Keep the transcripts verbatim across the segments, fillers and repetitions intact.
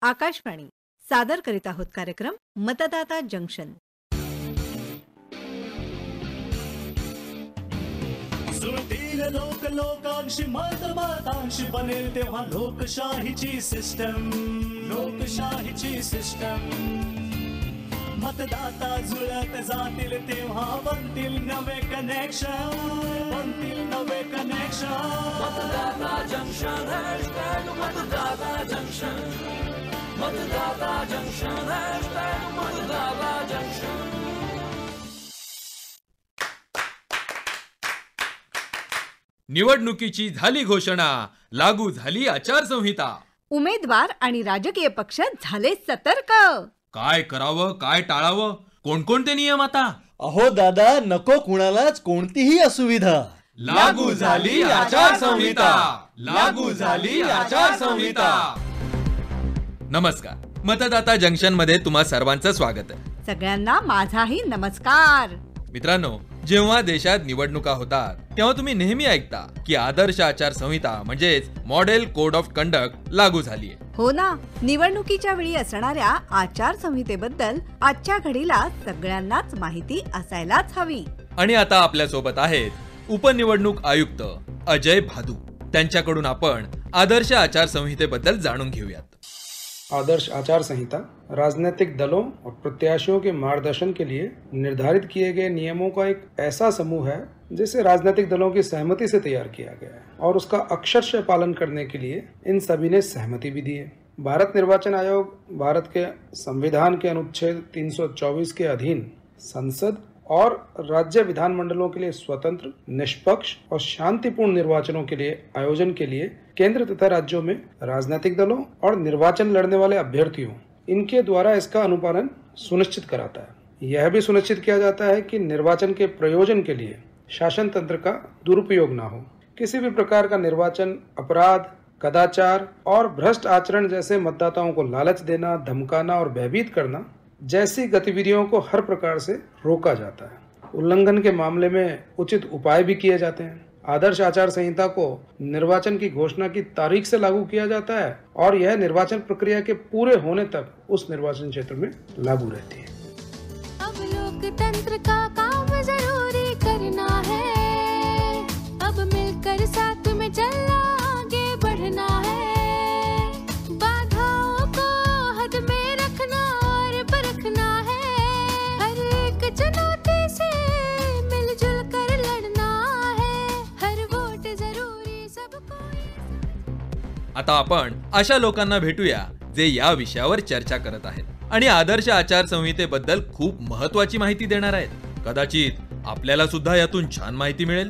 आकाशवाणी सादर करीत आहोत कार्यक्रम मतदाता जंक्शन. सुरतील लोक लोकांशी मत मतांशी बनेल तेव्हा लोकशाहीची सिस्टम लोकशाहीची सिस्टम. मतदाता जुळत जातील तेव्हा बनतील नवे कनेक्शन बनतील नवे कनेक्शन. मतदाता जंक्शन हॅशटॅग मतदाता जंक्शन मतदाता जंक्शन हॅशटॅग मतदाता जंक्शन. निवडणुकीची झाली घोषणा, लागू झाली आचारसंहिता. उमेदवार आणि राजकीय पक्ष झाले सतर्क. काय करावं काय टाळावं, कोणकोणते नियम आता? अहो दादा, नको कुणालाच कोणतीही असुविधा. लागू झाली आचारसंहिता, लागू झाली आचारसंहिता. नमस्कार, मतदाता जंक्शन मध्ये तुम्हा सर्वांचं स्वागत आहे. सगळ्यांना माझाही नमस्कार. मित्रांनो, जेव्हा देशात निवडणुका होतात तेव्हा तुम्ही नेहमी ऐकता की आदर्श आचारसंहिता म्हणजेच मॉडेल कोड ऑफ कंडक्ट लागू झाली आहे. हो ना, निवडणुकीच्या वेळी असणाऱ्या आचारसंहितेबद्दल आजच्या घडीला सगळ्यांनाच माहिती असायलाच हवी. आणि आता आपल्या सोबत आहेत उपनिवडणूक आयुक्त अजय भादू. त्यांच्याकडून आपण आदर्श आचारसंहितेबद्दल जाणून घेऊयात. आदर्श आचार संहिता राजनीतिक दलों और प्रत्याशियों के मार्गदर्शन के लिए निर्धारित किए गए नियमों का एक ऐसा समूह है जिसे राजनीतिक दलों की सहमति से तैयार किया गया है और उसका अक्षरशः पालन करने के लिए इन सभी ने सहमति भी दी है. भारत निर्वाचन आयोग भारत के संविधान के अनुच्छेद तीन सौ चौबीस के अधीन संसद और राज्य विधानमंडलों के लिए स्वतंत्र, निष्पक्ष और शांतिपूर्ण निर्वाचनों के लिए आयोजन के लिए केंद्र तथा राज्यों में राजनीतिक दलों और निर्वाचन लड़ने वाले अभ्यर्थियों इनके द्वारा इसका अनुपालन सुनिश्चित कराता है. यह भी सुनिश्चित किया जाता है कि निर्वाचन के प्रयोजन के लिए शासन तंत्र का दुरुपयोग न हो. किसी भी प्रकार का निर्वाचन अपराध, कदाचार और भ्रष्ट आचरण जैसे मतदाताओं को लालच देना, धमकाना और भयभीत करना जैसी गतिविधियों को हर प्रकार से रोका जाता है. उल्लंघन के मामले में उचित उपाय भी किए जाते हैं. आदर्श आचार संहिता को निर्वाचन की घोषणा की तारीख से लागू किया जाता है और यह निर्वाचन प्रक्रिया के पूरे होने तक उस निर्वाचन क्षेत्र में लागू रहती है. अब लोकतंत्र का काम जरूरी करना है, अब मिलकर साथ में चलना आगे बढ़ना है. बाधाओं को हद में रखना और परखना है, हर एक चुनौती से मिलजुल कर लड़ना है, हर वोट जरूरी सबको. आता आपण अशा लोकांना भेटूया जे या विषयावर चर्चा करत आहेत आणि आदर्श आचारसंहितेबद्दल खूप महत्वाची माहिती देणार आहेत. कदाचित आपल्याला सुद्धा यातून छान माहिती मिळेल.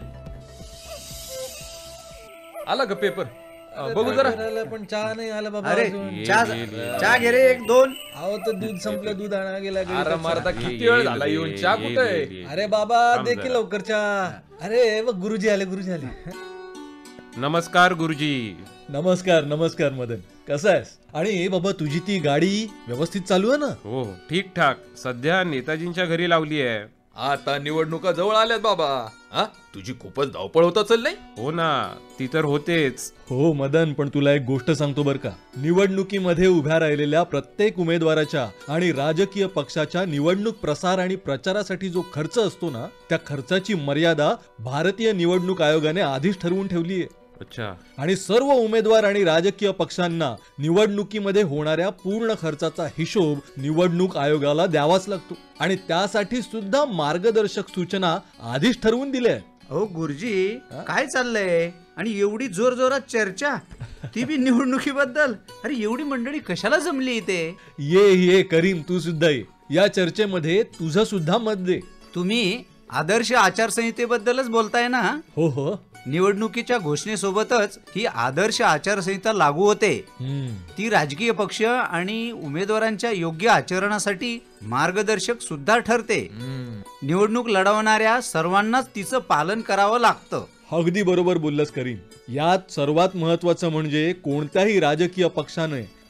आला का पेपर? बघू जरा. पण चहा नाही आला बाबा. अरे चहा चहा घे रे एक दोन. अहो तर दूध संपलं, दूध आणा गेला. अरे मारता किती वेळ झाला येऊन, चहा कुठे? अरे बाबा देखील लवकर चहा. अरे बघ गुरुजी आले, गुरुजी आले. नमस्कार गुरुजी. नमस्कार नमस्कार मदन, कसं आहेस? आणि बाबा तुझी ती गाडी व्यवस्थित चालू आहे ना? हो ठीक ठाक. सध्या नेताजींच्या घरी लावली आहे. आता निवडणुका जवळ आल्यात बाबा. हा, तुझी खूपच धावपळ होत असेल नाही? हो ना, ती तर होतेच. हो मदन, पण तुला एक गोष्ट सांगतो बर का. निवडणुकीमध्ये उभ्या राहिलेल्या प्रत्येक उमेदवाराच्या आणि राजकीय पक्षाच्या निवडणूक प्रसार आणि प्रचारासाठी जो खर्च असतो ना, त्या खर्चाची मर्यादा भारतीय निवडणूक आयोगाने आधीच ठरवून ठेवली आहे. अच्छा. आणि सर्व उमेदवार आणि राजकीय पक्षांना निवडणुकीमध्ये होणाऱ्या पूर्ण खर्चाचा हिशोब निवडणूक आयोगाला द्यावाच लागतो आणि त्यासाठी सुद्धा मार्गदर्शक सूचना आधीच ठरवून दिल्या. अहो गुरुजी, काय चाललंय? आणि एवढी जोर जोरात चर्चा, ती बी निवडणुकीबद्दल. अरे एवढी मंडळी कशाला जमली इथे? ये ये करीम, तू सुद्धा ये. या चर्चेमध्ये तुझं सुद्धा मत दे. तुम्ही आदर्श आचारसंहितेबद्दलच बोलताय ना? हो हो. निवडणुकीच्या घोषणेसोबतच ही आदर्श आचारसंहिता लागू होते. ती राजकीय पक्ष आणि उमेदवारांच्या योग्य आचरणासाठी मार्गदर्शक सुद्धा ठरते. निवडणूक लढवणाऱ्या सर्वांनाच तिचं पालन करावं लागतं. अगदी बरोबर बोललास करीम. यात सर्वात महत्वाचं म्हणजे कोणत्याही राजकीय पक्षाने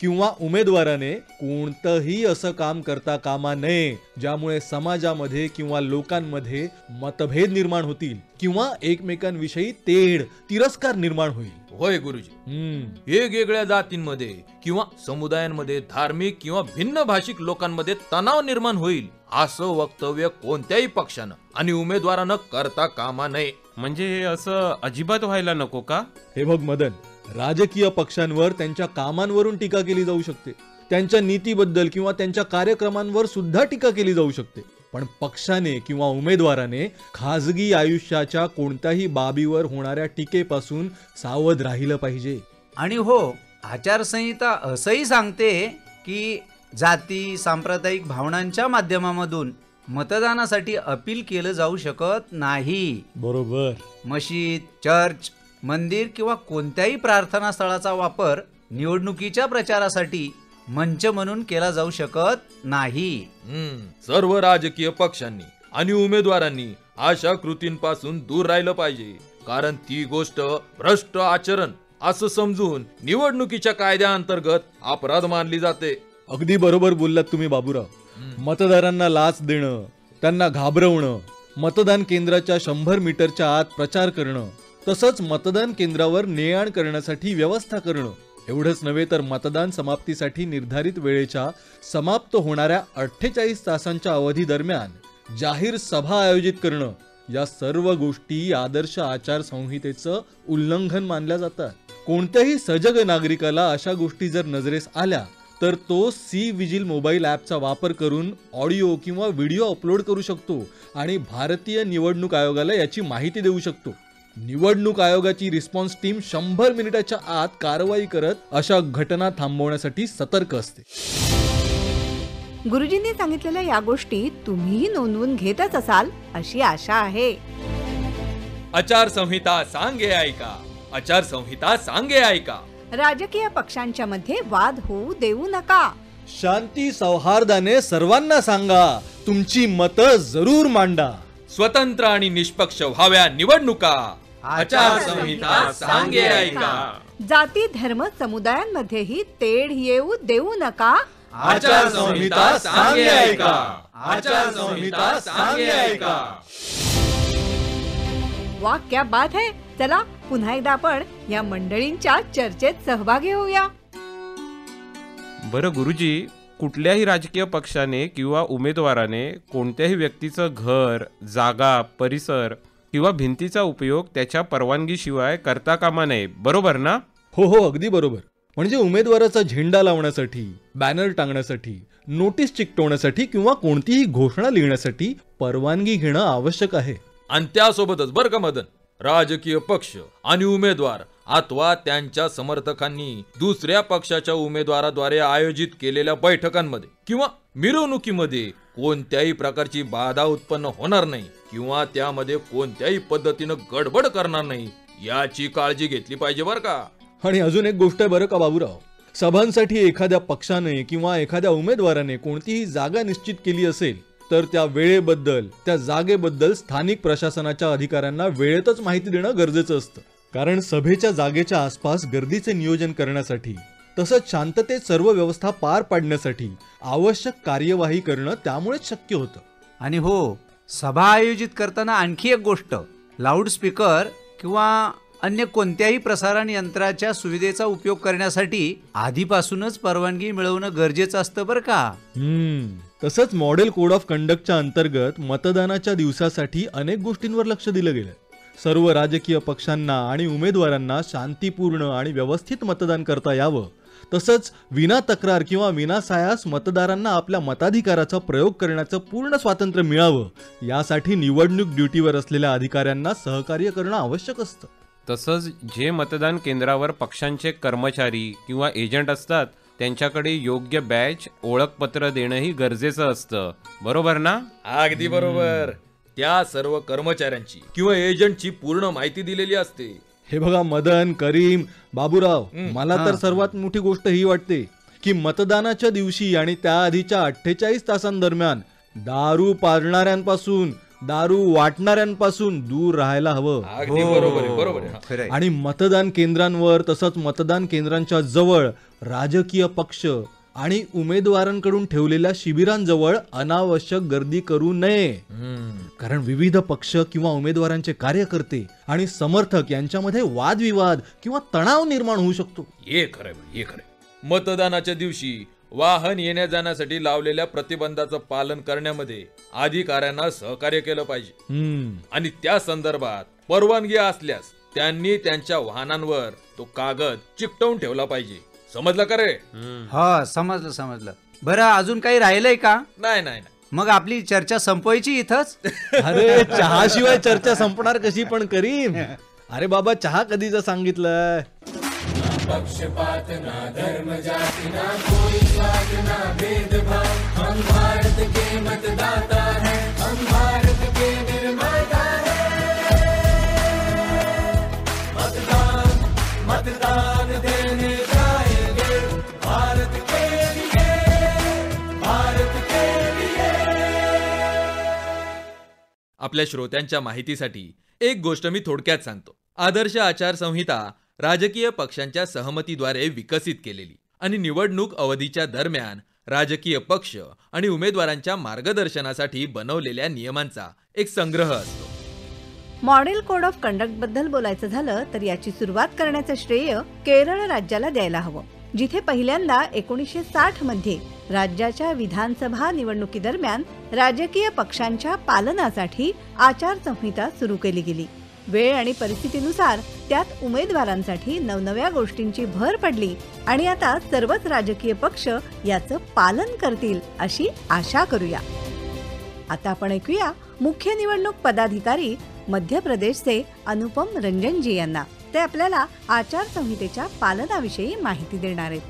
किंवा उमेदवाराने कोणतंही असं काम करता कामा नये ज्यामुळे समाजामध्ये किंवा लोकांमध्ये मतभेद निर्माण होतील किंवा एकमेकांविषयी तेढ तिरस्कार निर्माण होईल. होय गुरुजी. हम्म वेगवेगळ्या जातींमध्ये किंवा समुदायांमध्ये धार्मिक किंवा भिन्न भाषिक लोकांमध्ये तणाव निर्माण होईल असं वक्तव्य कोणत्याही पक्षानं आणि उमेदवारानं करता कामा नये. म्हणजे हे असं अजिबात व्हायला नको का? हे बघ मदन, राजकीय पक्षांवर त्यांच्या कामांवरून टीका केली जाऊ शकते, त्यांच्या नीतीबद्दल किंवा त्यांच्या कार्यक्रमांवर सुद्धा टीका केली जाऊ शकते, पण पक्षाने किंवा उमेदवाराने खाजगी आयुष्याच्या कोणत्याही बाबीवर होणाऱ्या टीकेपासून सावध राहिलं पाहिजे. आणि हो, आचारसंहिता असंही सांगते की जाती सांप्रदायिक भावनांच्या माध्यमामधून मतदानासाठी अपील केलं जाऊ शकत नाही. बरोबर. मशीद, चर्च, मंदिर किंवा कोणत्याही प्रार्थना स्थळाचा वापर निवडणुकीच्या प्रचारासाठी मंच म्हणून केला जाऊ शकत नाही. हम्म सर्व राजकीय पक्षांनी आणि उमेदवारांनी अशा कृतींपासून दूर राहिलं पाहिजे, कारण ती गोष्ट भ्रष्ट आचरण असं समजून निवडणुकीच्या कायद्याअंतर्गत अपराध मानली जाते. अगदी बरोबर बोललात तुम्ही बाबूराव. मतदारांना लाच देणं, त्यांना घाबरवणं, मतदान केंद्राच्या शंभर मीटरच्या आत प्रचार करणं, तसंच मतदान केंद्रावर ने-आण करण्यासाठी व्यवस्था करणं, एवढंच नव्हे तर मतदान समाप्तीसाठी निर्धारित वेळेच्या समाप्त होणाऱ्या अठ्ठेचाळीस तासांच्या अवधी दरम्यान जाहीर सभा आयोजित करणं, या सर्व गोष्टी आदर्श आचारसंहितेचं उल्लंघन मानल्या जातात. कोणत्याही सजग नागरिकाला अशा गोष्टी जर नजरेस आल्या तर तो सी विजिल मोबाईल ॲपचा वापर करून ऑडिओ किंवा व्हिडिओ अपलोड करू शकतो आणि भारतीय निवडणूक आयोगाला याची माहिती देऊ शकतो. निवडणूक आयोगाची रिस्पॉन्स टीम शंभर मिनिटाच्या आत कारवाई करत अशा घटना थांबवण्यासाठी सतर्क असते. गुरुजींनी सांगितलेल्या या गोष्टी तुम्हीही नोंदवून घेतच असाल अशी आशा आहे. आचारसंहिता सांगे ऐका, आचारसंहिता सांगे ऐका. राजकीय पक्षांच्या मध्ये वाद होऊ देऊ नका. शांती सौहार्दाने सर्वांना सांगा, तुमची मतं जरूर मांडा. स्वतंत्र आणि निष्पक्ष व्हाव्या निवडणुका. आचारसंहिता सांगे ऐका. जाती धर्म समुदायांमध्येही तेढ येऊ देऊ नका. आचारसंहिता सांगे ऐका. आचारसंहिता सांगे ऐका. वा क्या बात है. चला पुन्हा एकदा आपण या मंडळींच्या चर्चेत सहभागी होऊया. बरं गुरुजी, कुठल्याही राजकीय पक्षाने किंवा उमेदवाराने कोणत्याही व्यक्तीचं घर, जागा, परिसर किंवा भिंतीचा उपयोग त्याच्या परवानगीशिवाय करता कामा नये, बरोबर ना? हो हो, अगदी बरोबर. म्हणजे उमेदवाराचा झेंडा लावण्यासाठी, बॅनर टांगण्यासाठी, नोटीस चिकटवण्यासाठी किंवा कोणतीही घोषणा लिहिण्यासाठी परवानगी घेणं आवश्यक आहे. आणि त्यासोबतच बरं का मदन, राजकीय पक्ष आणि उमेदवार अथवा त्यांच्या समर्थकांनी दुसऱ्या पक्षाच्या उमेदवाराद्वारे आयोजित केलेल्या बैठकांमध्ये किंवा मिरवणुकीमध्ये कोणत्याही प्रकारची बाधा उत्पन्न होणार नाही किंवा त्यामध्ये कोणत्याही पद्धतीनं गडबड करणार नाही याची काळजी घेतली पाहिजे बरं का. आणि अजून एक गोष्ट आहे बरं का बाबूराव, सभांसाठी एखाद्या पक्षाने किंवा एखाद्या उमेदवाराने कोणतीही जागा निश्चित केली असेल तर त्या वेळेबद्दल, त्या जागेबद्दल स्थानिक प्रशासनाच्या अधिकाऱ्यांना वेळेतच माहिती देणं गरजेचं असतं. कारण सभेच्या जागेच्या आसपास गर्दीचे नियोजन करण्यासाठी तसंच शांततेत सर्व व्यवस्था पार पाडण्यासाठी आवश्यक कार्यवाही करणं त्यामुळेच शक्य होतं. आणि हो, सभा आयोजित करताना आणखी एक गोष्ट, लाऊडस्पीकर किंवा अन्य कोणत्याही प्रसारण यंत्राच्या सुविधेचा उपयोग करण्यासाठी आधीपासूनच परवानगी मिळवणं गरजेचं असतं बरं का. हम्म तसंच मॉडेल कोड ऑफ कंडक्टच्या अंतर्गत मतदानाच्या दिवसासाठी अनेक गोष्टींवर लक्ष दिलं गेलं. सर्व राजकीय पक्षांना आणि उमेदवारांना शांतीपूर्ण आणि व्यवस्थित मतदान करता यावं, तसंच विना तक्रार किंवा विनासायास मतदारांना आपल्या मताधिकाराचा प्रयोग करण्याचं पूर्ण स्वातंत्र्य मिळावं, यासाठी निवडणूक ड्युटीवर असलेल्या अधिकाऱ्यांना सहकार्य करणं आवश्यक असतं. तसंच जे मतदान केंद्रावर पक्षांचे कर्मचारी किंवा एजंट असतात त्यांच्याकडे योग्य बॅच, ओळखपत्र देणंही गरजेचं असतं, बरोबर ना? अगदी बरोबर. त्या सर्व कर्मचाऱ्यांची किंवा एजंटची पूर्ण माहिती दिलेली असते. हे बघा मदन, करीम, बाबूराव, मला तर सर्वात मोठी गोष्ट ही वाटते की मतदानाच्या दिवशी आणि त्याआधीच्या अठ्ठेचाळीस तासांदरम्यान दारू पाजणाऱ्यांपासून दारू वाटणाऱ्यांपासून दूर राहायला हवं. अगदी बरोबर आहे, बरोबर आहे. खरंय. आणि मतदान केंद्रांवर तसंच मतदान केंद्रांच्या जवळ राजकीय पक्ष आणि उमेदवारांकडून ठेवलेल्या शिबिरांजवळ अनावश्यक गर्दी करू नये. कारण विविध पक्ष किंवा उमेदवारांचे कार्यकर्ते आणि समर्थक यांच्यामध्ये वादविवाद किंवा तणाव निर्माण होऊ शकतो. हे खरंय, हे खरंय. मतदानाच्या दिवशी वाहन येण्या जाण्यासाठी लावलेल्या प्रतिबंधाचं पालन करण्यामध्ये अधिकाऱ्यांना सहकार्य केलं पाहिजे. हम्म आणि त्या संदर्भात परवानगी असल्यास त्यांनी त्यांच्या वाहनांवर तो कागद चिकटवून ठेवला पाहिजे. समजलं का रे? हा समजलं समजलं. बरं अजून काही राहिलंय का? नाही नाही नाही. मग आपली चर्चा संपवायची इथंच? अरे चहाशिवाय चर्चा संपणार कशी पण करीम? अरे बाबा चहा कधीच सांगितलंय. पक्षपात ना धर्म जाति ना कोई स्वाद ना भेदभाव, हम भारत के मतदाता हैं, हम भारत के निर्माता हैं. मतदान मतदान देने जाएंगे भारत के लिए, भारत के लिए. आपल्या श्रोत्यांच्या माहितीसाठी एक गोष्ट मी थोडक्यात सांगतो. आदर्श आचारसंहिता राजकीय पक्षांच्या सहमतीद्वारे विकसित केलेली आणि निवडणूक अवधीच्या दरम्यान राजकीय पक्ष आणि उमेदवारांच्या मार्गदर्शनासाठी बनवलेल्या नियमांचा एक संग्रह असतो. मॉडेल कोड ऑफ कंडक्ट बद्दल बोलायचं झालं तर याची सुरुवात करण्याचं श्रेय केरळ राज्याला द्यायला हवं, जिथे पहिल्यांदा एकोणीसशे साठ मध्ये राज्याच्या विधानसभा निवडणुकीदरम्यान राजकीय पक्षांच्या पालनासाठी आचारसंहिता सुरू केली गेली. वेळ आणि परिस्थितीनुसार त्यात उमेदवारांसाठी नवनव्या गोष्टींची भर पडली आणि आता सर्वच राजकीय पक्ष याचं पालन करतील अशी आशा करूया. आता आपण ऐकूया मुख्य निवडणूक पदाधिकारी मध्य प्रदेशचे अनुपम रंजनजी यांना. ते आपल्याला आचारसंहितेच्या पालनाविषयी माहिती देणार आहेत.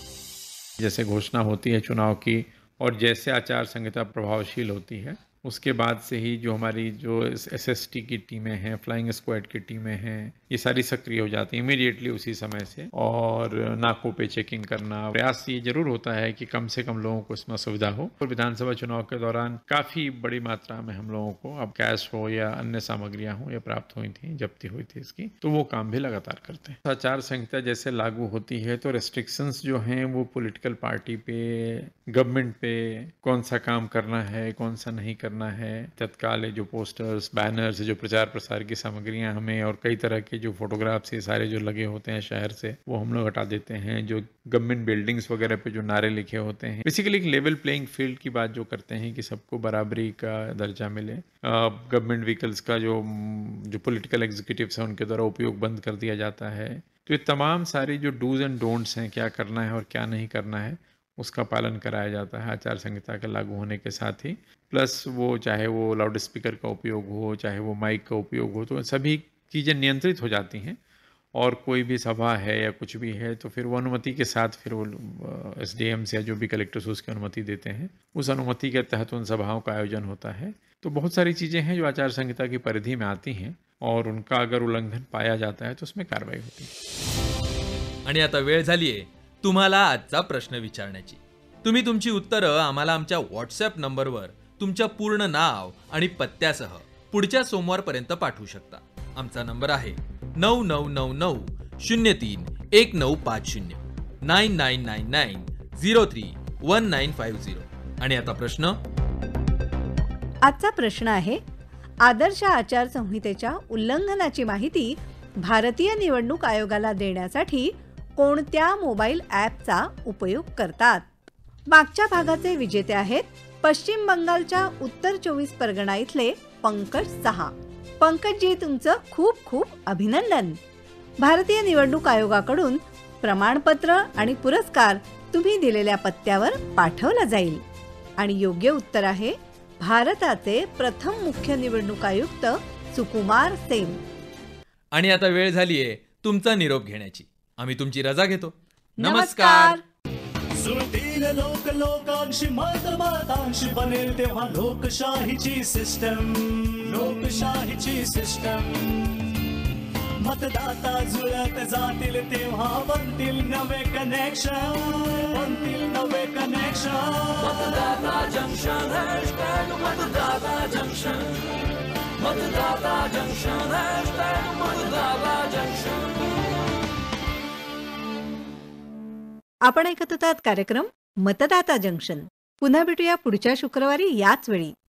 जैसे घोषणा होती है चुनाव की और जैसे आचार संहिता प्रभावशील होती है उसके बाद से ही जो हमारी जो एसएसटी की टीमें हैं, फ्लाइंग स्क्वाड की टीमें हैं, ये सारी सक्रिय हो जाती हैं इमीडिएटली उसी समय से. और नाकों पे चेकिंग करना, प्रयास ये जरूर होता है कि कम से कम लोगों को इसमें सुविधा हो. और विधानसभा चुनाव के दौरान काफ़ी बड़ी मात्रा में हम लोगों को अब कैश हो या अन्य सामग्रियाँ हो या प्राप्त हुई थी, जब्ती हुई थी इसकी, तो वो काम भी लगातार करते हैं. आचार संहिता जैसे लागू होती है तो रेस्ट्रिक्शंस जो हैं वो पॉलिटिकल पार्टी पे, गवर्नमेंट पे कौन सा काम करना है, कौन सा नहीं करना है, तत्काल जो पोस्टर्स, बैनर्स, जो प्रचार प्रसार की सामग्रियां हमें और कई तरह के जो फोटोग्राफ्स ये सारे जो लगे होते हैं शहर से, वो हम लोग हटा देते हैं. जो गवर्नमेंट बिल्डिंग्स वगैरह पे जो नारे लिखे होते हैं, बेसिकली एक लेवल प्लेइंग फील्ड की बात जो करते हैं कि सबको बराबरी का दर्जा मिले. गवर्नमेंट व्हीकल्स का जो जो पॉलिटिकल एग्जीक्यूटिव्स हैं उनके द्वारा उपयोग बंद कर दिया जाता है. तो ये तमाम सारी जो डूज एंड डोंट्स हैं, क्या करना है और क्या नहीं करना है, उसका पालन कराया जाता है आचार संहिता के लागू होने के साथ ही. प्लस वो चाहे वो लाउड स्पीकर का उपयोग हो, चाहे वो माइक का उपयोग हो, तो सभी चीज़ें नियंत्रित हो जाती हैं. और कोई भी सभा है या कुछ भी है तो फिर वो अनुमति के साथ फिर वो एस डी एम से या जो भी कलेक्टर्स उसकी अनुमति देते हैं, उस अनुमति के तहत उन सभाओं का आयोजन होता है. तो बहुत सारी चीज़ें हैं जो आचार संहिता की परिधि में आती हैं और उनका अगर उल्लंघन पाया जाता है तो उसमें कार्रवाई होती है. आणि आता वेळ झालीये तुम्हाला आजचा प्रश्न विचारण्याची. तुम्ही तुमची उत्तरं आम्हाला आमच्या व्हॉट्सअप नंबरवर तुमच्या पूर्ण नाव आणि पत्त्यासह पुढच्या सोमवारपर्यंत पाठवू शकता. आमचा नंबर आहे नऊ नऊ नऊ नऊ शून्य तीन एक नऊ पाच शून्य nine nine nine nine zero three one nine five zero. आणि आता प्रश्न. आजचा प्रश्न आहे, आदर्श आचारसंहितेच्या उल्लंघनाची माहिती भारतीय निवडणूक आयोगाला देण्यासाठी कोणत्या मोबाईल ॲपचा उपयोग करतात? मागच्या भागाचे विजेते आहेत पश्चिम बंगालच्या उत्तर चोवीस परगणा इथले पंकज सहा. पंकजजी, तुमचं खूप खूप अभिनंदन. भारतीय निवडणूक आयोगाकडून प्रमाणपत्र आणि पुरस्कार तुम्ही दिलेल्या पत्त्यावर पाठवला जाईल. आणि योग्य उत्तर आहे भारताचे प्रथम मुख्य निवडणूक आयुक्त सुकुमार सेन. आणि आता वेळ झालीये तुमचा निरोप घेण्याची. आम्ही तुमची रजा घेतो. नमस्कार. सुरतील लोक लोकांशी मत मतांशी बनेल तेव्हा लोकशाहीची सिस्टम, लोकशाहीची सिस्टम. मतदाता जुळत जातील तेव्हा बनतील नवे कनेक्शन, बनतील नवे कनेक्शन. मतदाता जंक्शन, हॅशटॅग मतदाता जंक्शन, मतदाता जंक्शन, हॅशटॅग मतदाता जंक्शन. आपण ऐकत होतात कार्यक्रम मतदाता जंक्शन. पुन्हा भेटूया पुढच्या शुक्रवारी याच वेळी.